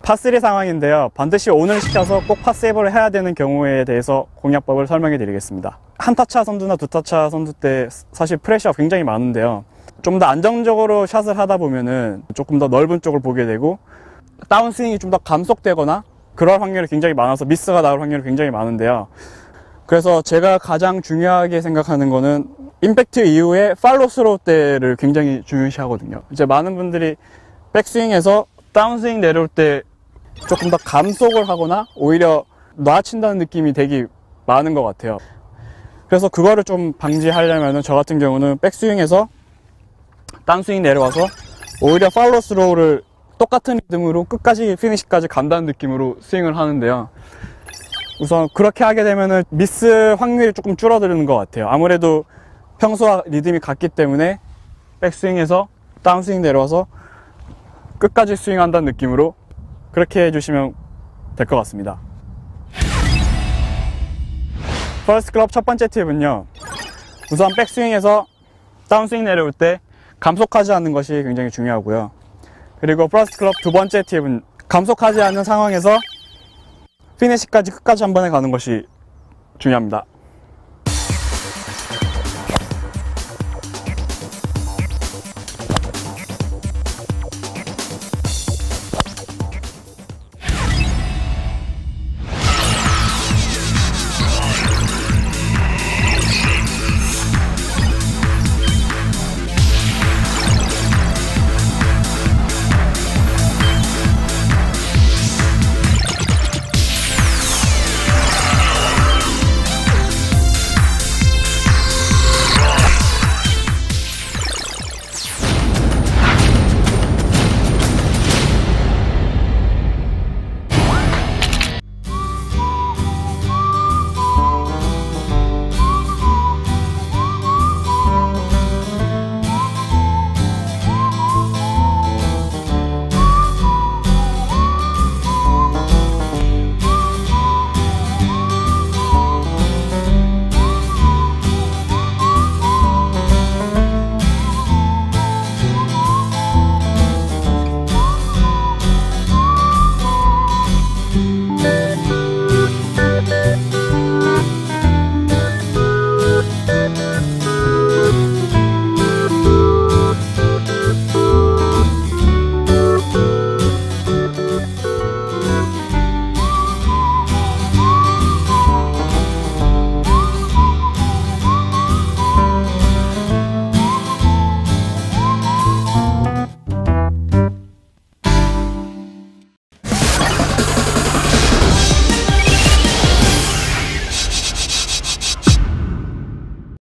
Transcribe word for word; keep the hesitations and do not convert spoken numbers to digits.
파쓰리 상황인데요. 반드시 온을 시켜서 꼭 파세이브를 해야 되는 경우에 대해서 공략법을 설명해 드리겠습니다. 한타차 선두나 두타차 선두 때 사실 프레셔가 굉장히 많은데요. 좀 더 안정적으로 샷을 하다 보면은 조금 더 넓은 쪽을 보게 되고 다운스윙이 좀 더 감속되거나 그럴 확률이 굉장히 많아서 미스가 나올 확률이 굉장히 많은데요. 그래서 제가 가장 중요하게 생각하는 거는 임팩트 이후에 팔로우 스로우 때를 굉장히 중요시 하거든요. 이제 많은 분들이 백스윙에서 다운스윙 내려올 때 조금 더 감속을 하거나 오히려 놔친다는 느낌이 되게 많은 것 같아요. 그래서 그거를 좀 방지하려면 저 같은 경우는 백스윙에서 다운스윙 내려와서 오히려 팔로우 스로우를 똑같은 리듬으로 끝까지 피니시까지 간다는 느낌으로 스윙을 하는데요. 우선 그렇게 하게 되면 미스 확률이 조금 줄어드는 것 같아요. 아무래도 평소와 리듬이 같기 때문에 백스윙에서 다운스윙 내려와서 끝까지 스윙한다는 느낌으로 그렇게 해주시면 될 것 같습니다. 퍼스트 클럽 첫 번째 팁은요, 우선 백스윙에서 다운스윙 내려올 때 감속하지 않는 것이 굉장히 중요하고요. 그리고 퍼스트 클럽 두 번째 팁은 감속하지 않는 상황에서 피니시까지 끝까지 한 번에 가는 것이 중요합니다.